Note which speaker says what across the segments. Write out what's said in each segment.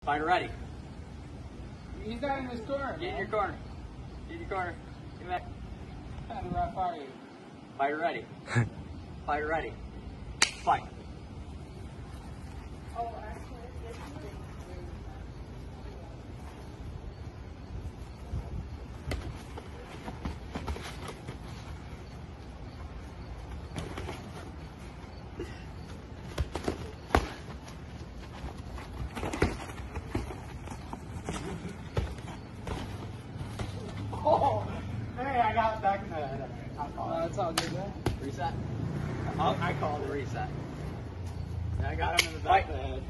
Speaker 1: Fighter ready.
Speaker 2: He's not in his corner.
Speaker 1: Get in your corner. Get in your corner. Get back.
Speaker 2: How do I fire you?
Speaker 1: Fighter ready. Fighter ready. Fight.
Speaker 2: Oh, hey, I got it back in the head. That's all good, man.
Speaker 1: Reset.
Speaker 2: I called it.
Speaker 1: Reset.
Speaker 2: I got him in the back of the head.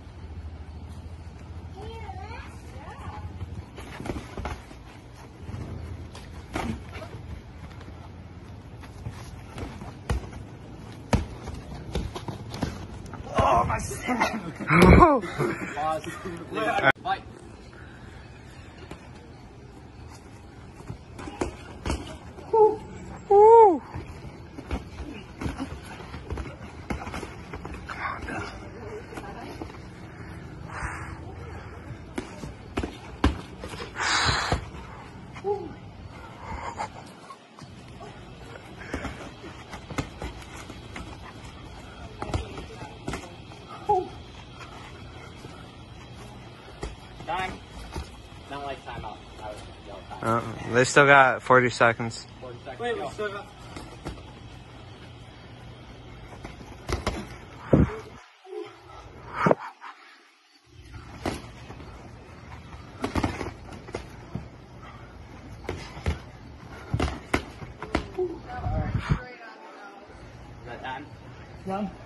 Speaker 1: Oh, my son! Pause. Fight.
Speaker 3: Woo!
Speaker 1: Time. Not like timeout. That was yellow time.
Speaker 3: They still got 40 seconds.
Speaker 1: 40 seconds.
Speaker 2: Wait,
Speaker 1: go.
Speaker 2: we still got...
Speaker 1: Is that time?
Speaker 2: Done?